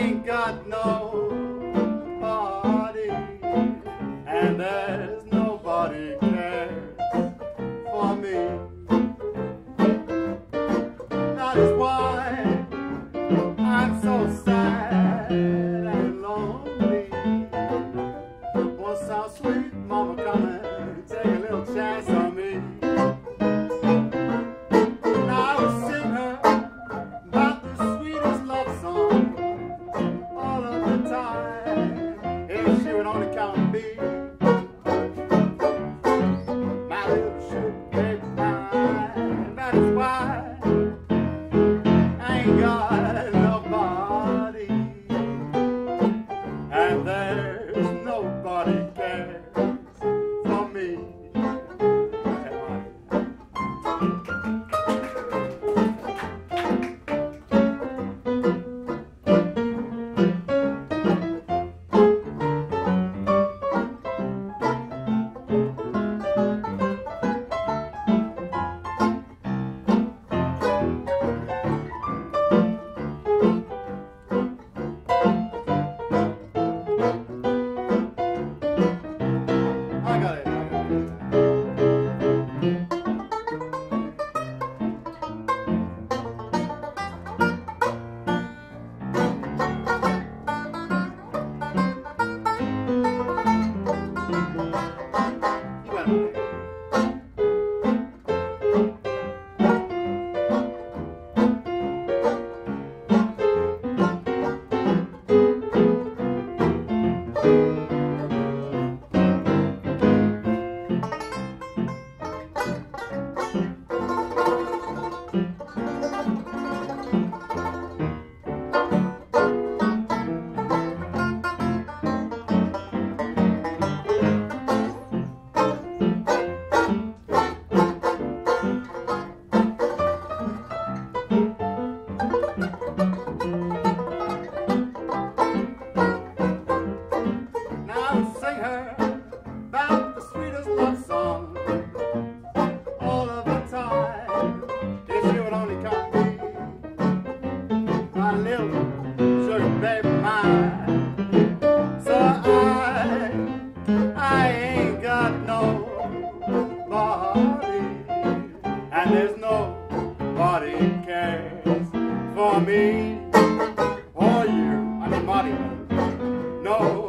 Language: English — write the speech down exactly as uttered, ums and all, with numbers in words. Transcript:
ain't got nobody, and there's nobody cares for me. That is why I'm so sad and lonely. Want some sweet mama come and take a little chance on me. And I would sing her about the sweetest love song all of the time, if she would only count me. My little sugar baby mine. That is why I ain't got nobody, and there's nobody cares for me. I got it. I got it. You got it. Now sing her about the sweetest love song all of the time, if she would only come me. My little sugar baby mine. So I, I ain't got nobody, and there's nobody cares for me or you. I mean Marty. No.